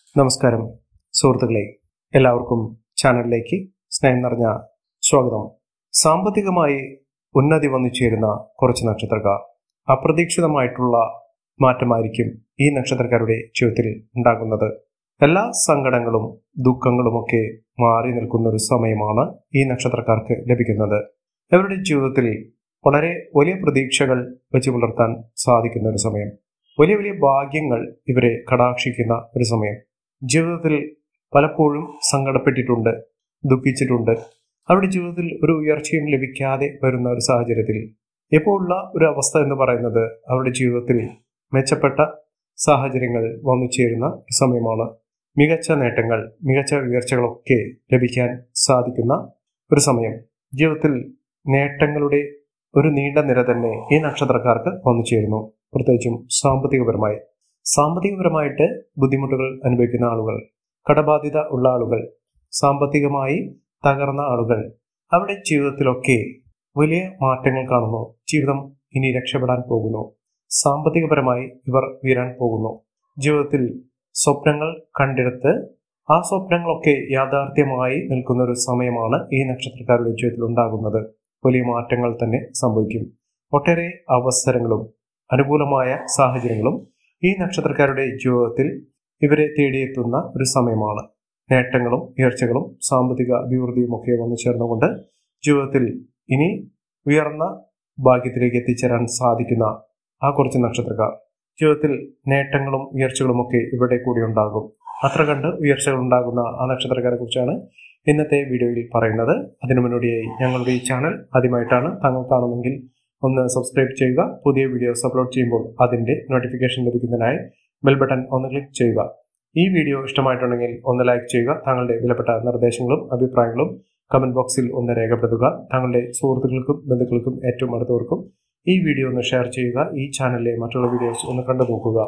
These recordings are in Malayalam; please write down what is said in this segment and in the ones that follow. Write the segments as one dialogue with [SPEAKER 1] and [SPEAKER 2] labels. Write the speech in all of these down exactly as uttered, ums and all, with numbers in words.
[SPEAKER 1] നമസ്കാരം സുഹൃത്തുക്കളെ, എല്ലാവർക്കും ചാനലിലേക്ക് സ്നേഹം നിറഞ്ഞ സ്വാഗതം. സാമ്പത്തികമായി ഉന്നതി വന്നു ചേരുന്ന കുറച്ച് നക്ഷത്രക്കാർ. അപ്രതീക്ഷിതമായിട്ടുള്ള മാറ്റമായിരിക്കും ഈ നക്ഷത്രക്കാരുടെ ജീവിതത്തിൽ ഉണ്ടാകുന്നത്. എല്ലാ സങ്കടങ്ങളും ദുഃഖങ്ങളുമൊക്കെ മാറി നിൽക്കുന്ന ഒരു സമയമാണ് ഈ നക്ഷത്രക്കാർക്ക് ലഭിക്കുന്നത്. അവരുടെ ജീവിതത്തിൽ വളരെ വലിയ പ്രതീക്ഷകൾ വെച്ച് പുലർത്താൻ സാധിക്കുന്ന ഒരു സമയം, വലിയ വലിയ ഭാഗ്യങ്ങൾ ഇവരെ കടാക്ഷിക്കുന്ന ഒരു സമയം. ജീവിതത്തിൽ പലപ്പോഴും സങ്കടപ്പെട്ടിട്ടുണ്ട്, ദുഃഖിച്ചിട്ടുണ്ട്. അവരുടെ ജീവിതത്തിൽ ഒരു ഉയർച്ചയും ലഭിക്കാതെ വരുന്ന ഒരു സാഹചര്യത്തിൽ ഇപ്പോൾ ഉള്ള ഒരു അവസ്ഥ എന്ന് പറയുന്നത് അവരുടെ ജീവിതത്തിൽ മെച്ചപ്പെട്ട സാഹചര്യങ്ങൾ വന്നു ചേരുന്ന ഒരു സമയമാണ്. മികച്ച നേട്ടങ്ങൾ, മികച്ച ഉയർച്ചകളൊക്കെ ലഭിക്കാൻ സാധിക്കുന്ന ഒരു സമയം. ജീവിതത്തിൽ നേട്ടങ്ങളുടെ ഒരു നീണ്ട നിര തന്നെ ഈ നക്ഷത്രക്കാർക്ക് വന്നു ചേരുന്നു. പ്രത്യേകിച്ചും സാമ്പത്തികപരമായി സാമ്പത്തികപരമായിട്ട് ബുദ്ധിമുട്ടുകൾ അനുഭവിക്കുന്ന ആളുകൾ, കടബാധ്യത ഉള്ള ആളുകൾ, സാമ്പത്തികമായി തകർന്ന ആളുകൾ, അവരുടെ ജീവിതത്തിലൊക്കെ വലിയ മാറ്റങ്ങൾ കാണുന്നു. ജീവിതം ഇനി രക്ഷപ്പെടാൻ പോകുന്നു. സാമ്പത്തികപരമായി ഇവർ വീരാൻ പോകുന്നു. ജീവിതത്തിൽ സ്വപ്നങ്ങൾ കണ്ടെടുത്ത് ആ സ്വപ്നങ്ങളൊക്കെ യാഥാർത്ഥ്യമായി നിൽക്കുന്ന ഒരു സമയമാണ് ഈ നക്ഷത്രക്കാരുടെ ജീവിതത്തിൽ ഉണ്ടാകുന്നത്. വലിയ മാറ്റങ്ങൾ തന്നെ സംഭവിക്കും. ഒട്ടേറെ അവസരങ്ങളും അനുകൂലമായ സാഹചര്യങ്ങളും ഈ നക്ഷത്രക്കാരുടെ ജീവിതത്തിൽ ഇവരെ തേടിയെത്തുന്ന ഒരു സമയമാണ്. നേട്ടങ്ങളും ഉയർച്ചകളും സാമ്പത്തിക അഭിവൃദ്ധിയും ഒക്കെ വന്നു ചേർന്നുകൊണ്ട് ജീവിതത്തിൽ ഇനി ഉയർന്ന ഭാഗ്യത്തിലേക്ക് എത്തിച്ചേരാൻ സാധിക്കുന്ന ആ കുറച്ച് നക്ഷത്രക്കാർ. ജീവിതത്തിൽ നേട്ടങ്ങളും ഉയർച്ചകളും ഒക്കെ ഇവരുടെ കൂടി ഉണ്ടാകും. അത്ര കണ്ട് ഉയർച്ചകൾ ഉണ്ടാകുന്ന ആ നക്ഷത്രക്കാരെ കുറിച്ചാണ് ഇന്നത്തെ വീഡിയോയിൽ പറയുന്നത്. അതിനു മുന്നോടിയായി ഞങ്ങളുടെ ഈ ചാനൽ ആദ്യമായിട്ടാണ് താങ്കൾ കാണുമെങ്കിൽ ഒന്ന് സബ്സ്ക്രൈബ് ചെയ്യുക. പുതിയ വീഡിയോസ് അപ്ലോഡ് ചെയ്യുമ്പോൾ അതിന്റെ നോട്ടിഫിക്കേഷൻ ലഭിക്കുന്നതിനായി ബെൽ ബട്ടൺ ഒന്ന് ക്ലിക്ക് ചെയ്യുക. ഈ വീഡിയോ ഇഷ്ടമായിട്ടുണ്ടെങ്കിൽ ഒന്ന് ലൈക്ക് ചെയ്യുക. താങ്കളുടെ വിലപ്പെട്ട നിർദ്ദേശങ്ങളും അഭിപ്രായങ്ങളും കമന്റ് ബോക്സിൽ ഒന്ന് രേഖപ്പെടുത്തുക. താങ്കളുടെ സുഹൃത്തുക്കൾക്കും ബന്ധുക്കൾക്കും ഏറ്റവും അടുത്തവർക്കും ഈ വീഡിയോ ഒന്ന് ഷെയർ ചെയ്യുക. ഈ ചാനലിലെ മറ്റുള്ള വീഡിയോസ് ഒന്ന് കണ്ടു നോക്കുക.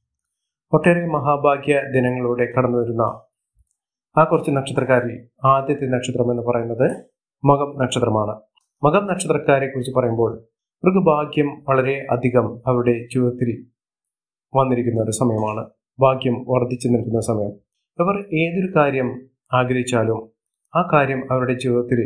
[SPEAKER 1] ഒട്ടേറെ മഹാഭാഗ്യ ദിനങ്ങളിലൂടെ കടന്നു വരുന്ന ആ കുറച്ച് നക്ഷത്രക്കാരിൽ ആദ്യത്തെ നക്ഷത്രം എന്ന് പറയുന്നത് മകം നക്ഷത്രമാണ്. മകം നക്ഷത്രക്കാരെ കുറിച്ച് പറയുമ്പോൾ ഇവർക്ക് ഭാഗ്യം വളരെ അധികം അവരുടെ ജീവിതത്തിൽ വന്നിരിക്കുന്ന ഒരു സമയമാണ്. ഭാഗ്യം വർദ്ധിച്ചു നിൽക്കുന്ന സമയം. ഇവർ ഏതൊരു കാര്യം ആഗ്രഹിച്ചാലും ആ കാര്യം അവരുടെ ജീവിതത്തിൽ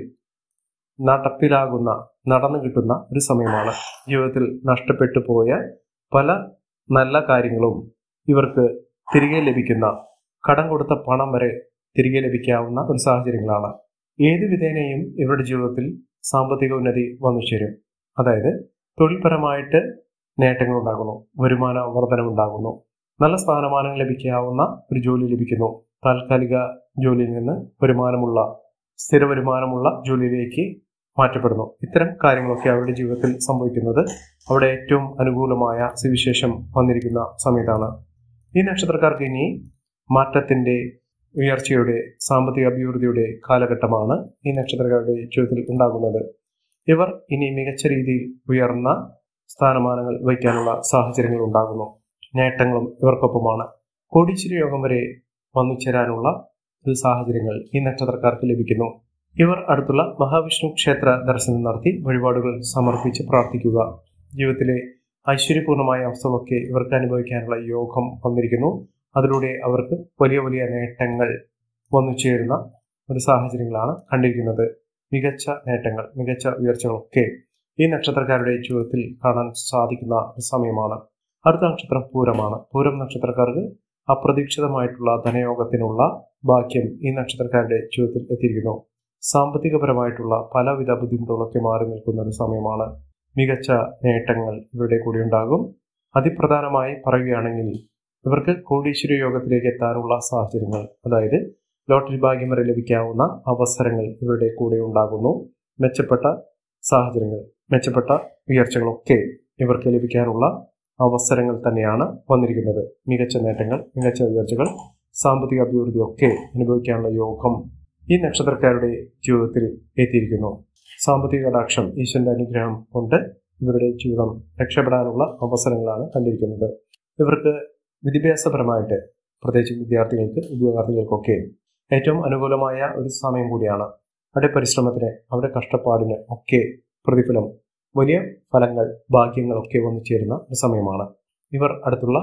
[SPEAKER 1] നടപ്പിലാകുന്ന, നടന്നു കിട്ടുന്ന ഒരു സമയമാണ്. ജീവിതത്തിൽ നഷ്ടപ്പെട്ടു പോയ പല നല്ല കാര്യങ്ങളും ഇവർക്ക് തിരികെ ലഭിക്കുന്ന, കടം കൊടുത്ത പണം വരെ തിരികെ ലഭിക്കാവുന്ന ഒരു സാഹചര്യങ്ങളാണ്. ഏതു വിധേനയും ഇവരുടെ ജീവിതത്തിൽ സാമ്പത്തിക ഉന്നതി വന്നു ചേരും. അതായത് തൊഴിൽപരമായിട്ട് നേട്ടങ്ങൾ ഉണ്ടാകുന്നു, വരുമാന വർധനമുണ്ടാകുന്നു, നല്ല സ്ഥാനമാനങ്ങൾ ലഭിക്കാവുന്ന ഒരു ജോലി ലഭിക്കുന്നു. താൽക്കാലിക ജോലിയിൽ നിന്ന് വരുമാനമുള്ള, സ്ഥിര വരുമാനമുള്ള ജോലിയിലേക്ക് മാറ്റപ്പെടുന്നു. ഇത്തരം കാര്യങ്ങളൊക്കെ അവരുടെ ജീവിതത്തിൽ സംഭവിക്കുന്നത് അവിടെ ഏറ്റവും അനുകൂലമായ സുവിശേഷം വന്നിരിക്കുന്ന സമയത്താണ്. ഈ നക്ഷത്രക്കാർക്ക് ഇനി മാറ്റത്തിന്റെ, ഉയർച്ചയുടെ, സാമ്പത്തിക അഭിവൃദ്ധിയുടെ കാലഘട്ടമാണ് ഈ നക്ഷത്രക്കാരുടെ ജീവിതത്തിൽ ഉണ്ടാകുന്നത്. ഇവർ ഇനി മികച്ച രീതിയിൽ ഉയർന്ന സ്ഥാനമാനങ്ങൾ വയ്ക്കാനുള്ള സാഹചര്യങ്ങൾ ഉണ്ടാകുന്നു. നേട്ടങ്ങളും ഇവർക്കൊപ്പമാണ്. കോടീശ്വര യോഗം വരെ വന്നു ചേരാനുള്ള ഒരു സാഹചര്യങ്ങൾ ഈ നക്ഷത്രക്കാർക്ക് ലഭിക്കുന്നു. ഇവർ അടുത്തുള്ള മഹാവിഷ്ണു ക്ഷേത്ര ദർശനം നടത്തി വഴിപാടുകൾ സമർപ്പിച്ച് പ്രാർത്ഥിക്കുക. ജീവിതത്തിലെ ഐശ്വര്യപൂർണമായ അവസ്ഥകളൊക്കെ ഇവർക്ക് അനുഭവിക്കാനുള്ള യോഗം വന്നിരിക്കുന്നു. അതിലൂടെ അവർക്ക് വലിയ വലിയ നേട്ടങ്ങൾ വന്നു ചേരുന്ന ഒരു സാഹചര്യങ്ങളാണ് കണ്ടിരിക്കുന്നത്. മികച്ച നേട്ടങ്ങൾ, മികച്ച ഉയർച്ചകളൊക്കെ ഈ നക്ഷത്രക്കാരുടെ ജീവിതത്തിൽ കാണാൻ സാധിക്കുന്ന ഒരു സമയമാണ്. അടുത്ത നക്ഷത്രം പൂരമാണ്. പൂരം നക്ഷത്രക്കാർക്ക് അപ്രതീക്ഷിതമായിട്ടുള്ള ധനയോഗത്തിനുള്ള ഭാഗ്യം ഈ നക്ഷത്രക്കാരുടെ ജീവിതത്തിൽ എത്തിയിരിക്കുന്നു. സാമ്പത്തികപരമായിട്ടുള്ള പലവിധ ബുദ്ധിമുട്ടുകളൊക്കെ മാറി നിൽക്കുന്ന ഒരു സമയമാണ്. മികച്ച നേട്ടങ്ങൾ ഇവരുടെ കൂടി ഉണ്ടാകും. അതിപ്രധാനമായി പറയുകയാണെങ്കിൽ ഇവർക്ക് കോടീശ്വര യോഗത്തിലേക്ക് എത്താനുള്ള സാഹചര്യങ്ങൾ, അതായത് ലോട്ടറി ഭാഗ്യം വരെ ലഭിക്കാവുന്ന അവസരങ്ങൾ ഇവരുടെ കൂടെ ഉണ്ടാകുന്നു. മെച്ചപ്പെട്ട സാഹചര്യങ്ങൾ, മെച്ചപ്പെട്ട ഉയർച്ചകളൊക്കെ ഇവർക്ക് ലഭിക്കാനുള്ള അവസരങ്ങൾ തന്നെയാണ് വന്നിരിക്കുന്നത്. മികച്ച നേട്ടങ്ങൾ, മികച്ച ഉയർച്ചകൾ, സാമ്പത്തിക അഭിവൃദ്ധിയൊക്കെ അനുഭവിക്കാനുള്ള യോഗം ഈ നക്ഷത്രക്കാരുടെ ജീവിതത്തിൽ എത്തിയിരിക്കുന്നു. സാമ്പത്തിക കടാക്ഷം, ഈശ്വരന്റെ അനുഗ്രഹം കൊണ്ട് ഇവരുടെ ജീവിതം രക്ഷപ്പെടാനുള്ള അവസരങ്ങളാണ് കണ്ടിരിക്കുന്നത്. ഇവർക്ക് വിദ്യാഭ്യാസപരമായിട്ട്, പ്രത്യേകിച്ച് വിദ്യാർത്ഥികൾക്ക്, ഉദ്യോഗാർത്ഥികൾക്കൊക്കെ ഏറ്റവും അനുകൂലമായ ഒരു സമയം കൂടിയാണ്. അവരുടെ പരിശ്രമത്തിന്, അവരുടെ കഷ്ടപ്പാടിന് ഒക്കെ പ്രതിഫലം, വലിയ ഫലങ്ങൾ, ഭാഗ്യങ്ങളൊക്കെ വന്നു ചേരുന്ന ഒരു സമയമാണ്. ഇവർ അടുത്തുള്ള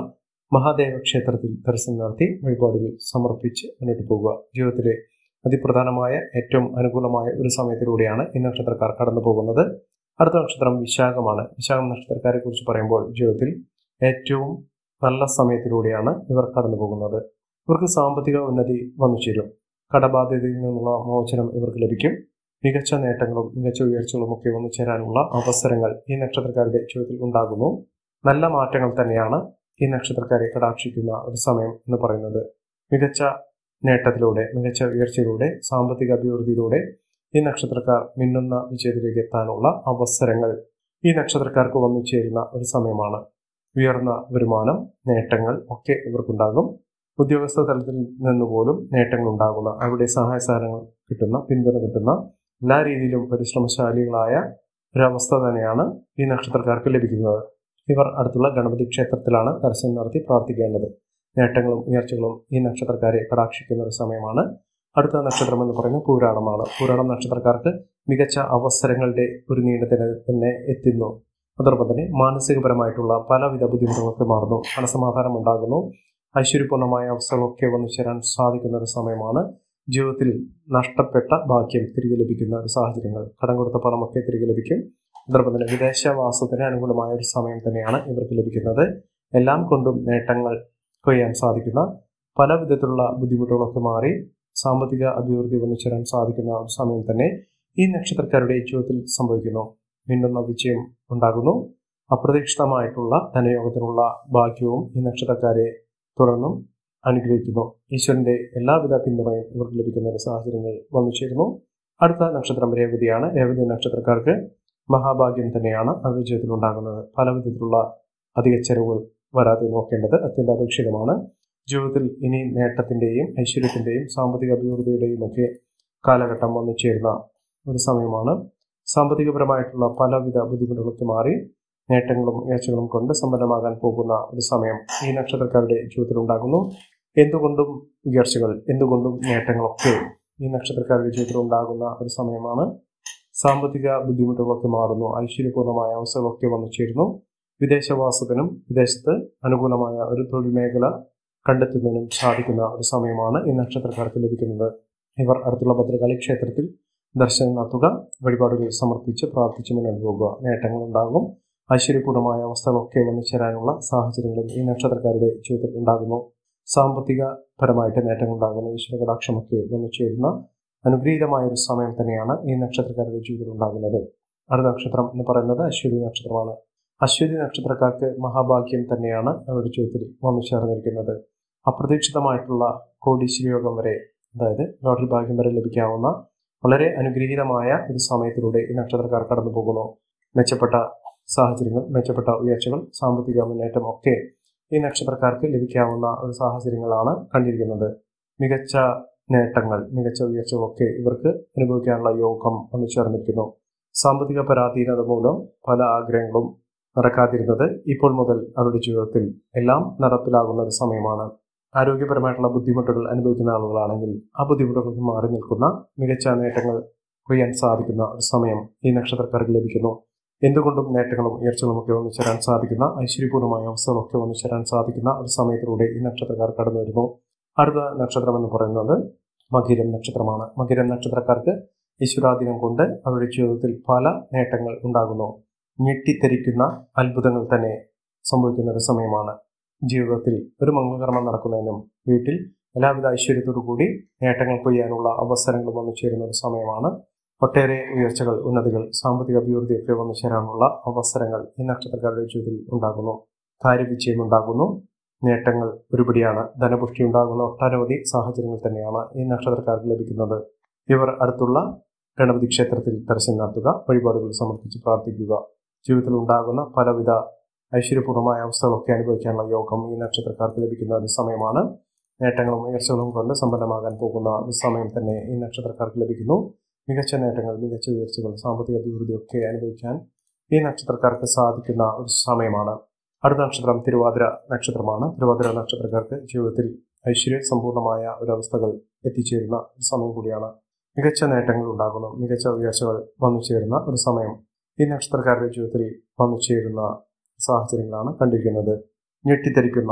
[SPEAKER 1] മഹാദേവ ക്ഷേത്രത്തിൽ ദർശനം നടത്തി വഴിപാടുകൾ സമർപ്പിച്ച് മുന്നോട്ട് പോകുക. ജീവിതത്തിലെ അതിപ്രധാനമായ ഏറ്റവും അനുകൂലമായ ഒരു സമയത്തിലൂടെയാണ് ഈ നക്ഷത്രക്കാർ കടന്നു പോകുന്നത്. അടുത്ത നക്ഷത്രം വിശാഖമാണ്. വിശാഖം നക്ഷത്രക്കാരെ കുറിച്ച് പറയുമ്പോൾ ജീവിതത്തിൽ ഏറ്റവും നല്ല സമയത്തിലൂടെയാണ് ഇവർ കടന്നു പോകുന്നത്. ഇവർക്ക് സാമ്പത്തിക ഉന്നതി വന്നു ചേരും. കടബാധ്യതയിൽ നിന്നുള്ള മോചനം ഇവർക്ക് ലഭിക്കും. മികച്ച നേട്ടങ്ങളും മികച്ച ഉയർച്ചകളും ഒക്കെ വന്നു ചേരാനുള്ള അവസരങ്ങൾ ഈ നക്ഷത്രക്കാരുടെ ജീവിതത്തിൽ ഉണ്ടാകുന്നു. നല്ല മാറ്റങ്ങൾ തന്നെയാണ് ഈ നക്ഷത്രക്കാരെ കടാക്ഷിക്കുന്ന ഒരു സമയം എന്ന് പറയുന്നത്. മികച്ച നേട്ടത്തിലൂടെ, മികച്ച ഉയർച്ചയിലൂടെ, സാമ്പത്തിക അഭിവൃദ്ധിയിലൂടെ ഈ നക്ഷത്രക്കാർ മിന്നുന്ന വിജയത്തിലേക്ക് എത്താനുള്ള അവസരങ്ങൾ ഈ നക്ഷത്രക്കാർക്ക് വന്നു ചേരുന്ന ഒരു സമയമാണ്. ഉയർന്ന വരുമാനം, നേട്ടങ്ങൾ ഒക്കെ ഇവർക്കുണ്ടാകും. ഉദ്യോഗസ്ഥ തലത്തിൽ നിന്നുപോലും നേട്ടങ്ങൾ ഉണ്ടാകുന്ന, അവിടെ സഹായ സഹകരണങ്ങൾ കിട്ടുന്ന, പിന്തുണ കിട്ടുന്ന, എല്ലാ രീതിയിലും പരിശ്രമശാലികളായ ഒരവസ്ഥ തന്നെയാണ് ഈ നക്ഷത്രക്കാർക്ക് ലഭിക്കുന്നത്. ഇവർ അടുത്തുള്ള ഗണപതി ക്ഷേത്രത്തിലാണ് ദർശനം നടത്തി പ്രാർത്ഥിക്കേണ്ടത്. നേട്ടങ്ങളും ഉയർച്ചകളും ഈ നക്ഷത്രക്കാരെ കടാക്ഷിക്കുന്ന ഒരു സമയമാണ്. അടുത്ത നക്ഷത്രം എന്ന് പറയുന്നത് പൂരാടമാണ്. പൂരാടം നക്ഷത്രക്കാർക്ക് മികച്ച അവസരങ്ങളുടെ ഒരു നീണ്ടതിൽ തന്നെ എത്തുന്നു. അതോടൊപ്പം തന്നെ മാനസികപരമായിട്ടുള്ള പലവിധ ബുദ്ധിമുട്ടുകളൊക്കെ മാറുന്നു. മനസമാധാനം ഉണ്ടാകുന്നു. ഐശ്വര്യപൂർണമായ അവസ്ഥകളൊക്കെ വന്നു ചേരാൻ സാധിക്കുന്ന ഒരു സമയമാണ്. ജീവിതത്തിൽ നഷ്ടപ്പെട്ട ഭാഗ്യം തിരികെ ലഭിക്കുന്ന ഒരു സാഹചര്യങ്ങൾ, കടം കൊടുത്ത പണമൊക്കെ തിരികെ ലഭിക്കും. അതോടൊപ്പം തന്നെ വിദേശവാസത്തിന് അനുകൂലമായ ഒരു സമയം തന്നെയാണ് ഇവർക്ക് ലഭിക്കുന്നത്. എല്ലാം കൊണ്ടും നേട്ടങ്ങൾ കൊയ്യാൻ സാധിക്കുന്ന, പല വിധത്തിലുള്ള ബുദ്ധിമുട്ടുകളൊക്കെ മാറി സാമ്പത്തിക അഭിവൃദ്ധി വന്നു ചേരാൻ സാധിക്കുന്ന ഒരു സമയം തന്നെ ഈ നക്ഷത്രക്കാരുടെ ജീവിതത്തിൽ സംഭവിക്കുന്നു. മിന്നുന്ന വിജയം ഉണ്ടാകുന്നു. അപ്രതീക്ഷിതമായിട്ടുള്ള ധനയോഗത്തിനുള്ള ഭാഗ്യവും ഈ നക്ഷത്രക്കാരെ തുടർന്നും അനുഗ്രഹിക്കുന്നു. ഈശ്വരന്റെ എല്ലാവിധ പിന്തുണയും ഇവർക്ക് ലഭിക്കുന്ന ഒരു സാഹചര്യങ്ങൾ വന്നു ചേരുന്നു. അടുത്ത നക്ഷത്രം രേവതിയാണ്. രേവതി നക്ഷത്രക്കാർക്ക് മഹാഭാഗ്യം തന്നെയാണ് അവരുടെ ജീവിതത്തിൽ ഉണ്ടാകുന്നത്. പല വിധത്തിലുള്ള അധിക ചെലവുകൾ വരാതെ നോക്കേണ്ടത് അത്യന്താപേക്ഷിതമാണ്. ജീവിതത്തിൽ ഇനി നേട്ടത്തിന്റെയും ഐശ്വര്യത്തിന്റെയും സാമ്പത്തിക അഭിവൃദ്ധിയുടെയും ഒക്കെ കാലഘട്ടം വന്നു ചേരുന്ന ഒരു സമയമാണ്. സാമ്പത്തികപരമായിട്ടുള്ള പലവിധ ബുദ്ധിമുട്ടുകളൊക്കെ മാറി നേട്ടങ്ങളും ഉയർച്ചകളും കൊണ്ട് സമ്പന്നമാകാൻ പോകുന്ന ഒരു സമയം ഈ നക്ഷത്രക്കാരുടെ ജീവിതത്തിൽ ഉണ്ടാകുന്നു. എന്തുകൊണ്ടും ഉയർച്ചകൾ, എന്തുകൊണ്ടും നേട്ടങ്ങളൊക്കെ ഈ നക്ഷത്രക്കാരുടെ ജീവിതത്തിൽ ഉണ്ടാകുന്ന ഒരു സമയമാണ്. സാമ്പത്തിക ബുദ്ധിമുട്ടുകളൊക്കെ മാറുന്നു. ഐശ്വര്യപൂർണമായ അവസ്ഥകളൊക്കെ വന്നു ചേരുന്നു. വിദേശവാസത്തിനും വിദേശത്ത് അനുകൂലമായ ഒരു തൊഴിൽ മേഖല കണ്ടെത്തുന്നതിനും സാധിക്കുന്ന ഒരു സമയമാണ് ഈ നക്ഷത്രക്കാർക്ക് ലഭിക്കുന്നത്. ഇവർ അടുത്തുള്ള ഭദ്രകാളി ക്ഷേത്രത്തിൽ ദർശനം നടത്തുക, വഴിപാടുകൾ സമർപ്പിച്ച് പ്രാർത്ഥിച്ച് മുന്നോട്ട് പോകുക. നേട്ടങ്ങൾ ഉണ്ടാകും. ഐശ്വര്യപൂർണമായ അവസ്ഥകളൊക്കെ വന്നു ചേരാനുള്ള സാഹചര്യങ്ങളും ഈ നക്ഷത്രക്കാരുടെ ജീവിതത്തിൽ ഉണ്ടാകുന്നു. സാമ്പത്തിക പരമായിട്ട് നേട്ടങ്ങൾ ഉണ്ടാകുന്ന, ഈശ്വര കടാക്ഷമൊക്കെ വന്നു ചേരുന്ന അനുഗ്രഹീതമായ ഒരു സമയം തന്നെയാണ് ഈ നക്ഷത്രക്കാരുടെ ജീവിതത്തിൽ ഉണ്ടാകുന്നത്. അടുത്ത നക്ഷത്രം എന്ന് പറയുന്നത് അശ്വതി നക്ഷത്രമാണ്. അശ്വതി നക്ഷത്രക്കാർക്ക് മഹാഭാഗ്യം തന്നെയാണ് അവരുടെ ജീവിതത്തിൽ വന്നു ചേർന്നിരിക്കുന്നത്. അപ്രതീക്ഷിതമായിട്ടുള്ള കോടീശ്വരയോഗം വരെ, അതായത് ലോട്ടറി ഭാഗ്യം വരെ ലഭിക്കാവുന്ന വളരെ അനുഗ്രഹീതമായ ഒരു സമയത്തിലൂടെ ഈ നക്ഷത്രക്കാർ കടന്നു പോകുന്നു. മെച്ചപ്പെട്ട സാഹചര്യങ്ങൾ, മെച്ചപ്പെട്ട ഉയർച്ചകൾ, സാമ്പത്തിക മുന്നേറ്റം ഒക്കെ ഈ നക്ഷത്രക്കാർക്ക് ലഭിക്കാവുന്ന ഒരു സാഹചര്യങ്ങളാണ് കണ്ടിരിക്കുന്നത്. മികച്ച നേട്ടങ്ങൾ, മികച്ച ഉയർച്ചകളൊക്കെ ഇവർക്ക് അനുഭവിക്കാനുള്ള യോഗം വന്നു ചേർന്നിരിക്കുന്നു. സാമ്പത്തിക പരാധീനത മൂലം പല ആഗ്രഹങ്ങളും നടക്കാതിരുന്നത് ഇപ്പോൾ മുതൽ അവരുടെ ജീവിതത്തിൽ എല്ലാം നടപ്പിലാകുന്ന ഒരു സമയമാണ്. ആരോഗ്യപരമായിട്ടുള്ള ബുദ്ധിമുട്ടുകൾ അനുഭവിക്കുന്ന ആളുകളാണെങ്കിൽ ആ ബുദ്ധിമുട്ടുകൾക്ക് മാറി നിൽക്കുന്ന, മികച്ച നേട്ടങ്ങൾ കൊയ്യാൻ സാധിക്കുന്ന ഒരു സമയം ഈ നക്ഷത്രക്കാർക്ക് ലഭിക്കുന്നു. എന്തുകൊണ്ടും നേട്ടങ്ങളും ഉയർച്ചകളും ഒക്കെ വന്നു ചേരാൻ സാധിക്കുന്ന, ഐശ്വര്യപൂർണമായ അവസ്ഥകളൊക്കെ വന്നു ചേരാൻ സാധിക്കുന്ന ഒരു സമയത്തിലൂടെ ഈ നക്ഷത്രക്കാർ കടന്നു വരുന്നു. അടുത്ത നക്ഷത്രം എന്ന് പറയുന്നത് മകരം നക്ഷത്രമാണ്. മകരം നക്ഷത്രക്കാർക്ക് ഈശ്വരാധീനം കൊണ്ട് അവരുടെ ജീവിതത്തിൽ പല നേട്ടങ്ങൾ ഉണ്ടാകുന്നു. ഞെട്ടിത്തെരിക്കുന്ന അത്ഭുതങ്ങൾ തന്നെ സംഭവിക്കുന്ന ഒരു സമയമാണ്. ജീവിതത്തിൽ ഒരു മംഗളകർമ്മം നടക്കുന്നതിനും വീട്ടിൽ എല്ലാവിധ ഐശ്വര്യത്തോടു കൂടി നേട്ടങ്ങൾ കൊയ്യാനുള്ള അവസരങ്ങൾ വന്നു ചേരുന്ന ഒരു സമയമാണ്. ഒട്ടേറെ ഉയർച്ചകൾ, ഉന്നതികൾ, സാമ്പത്തിക അഭിവൃദ്ധിയൊക്കെ വന്നു ചേരാനുള്ള അവസരങ്ങൾ ഈ നക്ഷത്രക്കാരുടെ ജീവിതത്തിൽ ഉണ്ടാകുന്നു. കാര്യവിജയം ഉണ്ടാകുന്നു. നേട്ടങ്ങൾ ഒരുപടിയാണ്. ധനപുഷ്ടി ഉണ്ടാകുന്ന ഒട്ടനവധി സാഹചര്യങ്ങൾ തന്നെയാണ് ഈ നക്ഷത്രക്കാർക്ക് ലഭിക്കുന്നത്. ഇവർ അടുത്തുള്ള ഗണപതി ക്ഷേത്രത്തിൽ ദർശനം നടത്തുക, വഴിപാടുകൾ സമർപ്പിച്ച് പ്രാർത്ഥിക്കുക. ജീവിതത്തിൽ ഉണ്ടാകുന്ന പലവിധ ഐശ്വര്യപൂർണമായ അവസ്ഥകളൊക്കെ അനുഭവിക്കാനുള്ള യോഗം ഈ നക്ഷത്രക്കാർക്ക് ലഭിക്കുന്ന ഒരു സമയമാണ്. നേട്ടങ്ങളും ഉയർച്ചകളും കൊണ്ട് സമ്പന്നമാകാൻ പോകുന്ന ഒരു സമയം തന്നെ ഈ നക്ഷത്രക്കാർക്ക് ലഭിക്കുന്നു. മികച്ച നേട്ടങ്ങൾ, മികച്ച ഉയർച്ചകൾ, സാമ്പത്തിക അഭിവൃദ്ധിയൊക്കെ അനുഭവിക്കാൻ ഈ നക്ഷത്രക്കാർക്ക് സാധിക്കുന്ന ഒരു സമയമാണ്. അടുത്ത നക്ഷത്രം തിരുവാതിര നക്ഷത്രമാണ്. തിരുവാതിര നക്ഷത്രക്കാർക്ക് ജീവിതത്തിൽ ഐശ്വര്യ സമ്പൂർണമായ ഒരവസ്ഥകൾ എത്തിച്ചേരുന്ന ഒരു സമയം കൂടിയാണ്. മികച്ച നേട്ടങ്ങൾ ഉണ്ടാകുന്നു. മികച്ച ഉയർച്ചകൾ വന്നു ചേരുന്ന ഒരു സമയം ഈ നക്ഷത്രക്കാരുടെ ജീവിതത്തിൽ വന്നു ചേരുന്ന സാഹചര്യങ്ങളാണ് കണ്ടിരിക്കുന്നത്. ഞെട്ടിത്തെരിക്കുന്ന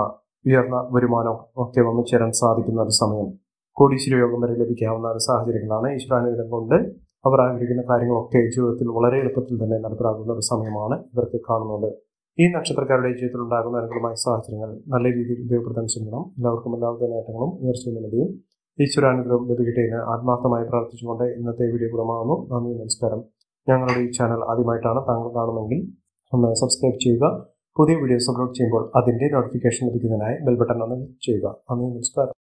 [SPEAKER 1] ഉയർന്ന വരുമാനം ഒക്കെ വന്നു ചേരാൻ സാധിക്കുന്ന ഒരു സമയം, കോടീശ്വര യോഗം വരെ ലഭിക്കാവുന്ന ഒരു സാഹചര്യങ്ങളാണ്. ഈശ്വരാനുഗ്രഹം കൊണ്ട് അവർ ആഗ്രഹിക്കുന്ന കാര്യങ്ങളൊക്കെ ജീവിതത്തിൽ വളരെ എളുപ്പത്തിൽ തന്നെ നടപ്പിലാക്കുന്ന ഒരു സമയമാണ് ഇവർക്ക് കാണുന്നത്. ഈ നക്ഷത്രക്കാരുടെ ജീവിതത്തിൽ ഉണ്ടാകുന്ന അനുകൂലമായ സാഹചര്യങ്ങൾ നല്ല രീതിയിൽ ഉപയോഗപ്പെടുത്താൻ ശ്രമിക്കണം. എല്ലാവർക്കും എല്ലാവിധ നേട്ടങ്ങളും ഉയർച്ചയും നൽകുകയും ഈശ്വരാനുഗ്രഹം ലഭിക്കട്ടെ എന്ന് ആത്മാർത്ഥമായി പ്രാർത്ഥിച്ചുകൊണ്ട് ഇന്നത്തെ വീഡിയോ പൂർണ്ണമാകുന്നു. നന്ദി, നമസ്കാരം. ഞങ്ങളുടെ ഈ ചാനൽ ആദ്യമായിട്ടാണ് താങ്കൾ കാണുമെങ്കിൽ ഒന്ന് സബ്സ്ക്രൈബ് ചെയ്യുക. പുതിയ വീഡിയോസ് അപ്ലോഡ് ചെയ്യുമ്പോൾ അതിന്റെ നോട്ടിഫിക്കേഷൻ ലഭിക്കുന്നതിനായി ബെൽ ബട്ടൺ ഒന്ന് ക്ലിക്ക് ചെയ്യുക. നന്ദി, നമസ്കാരം.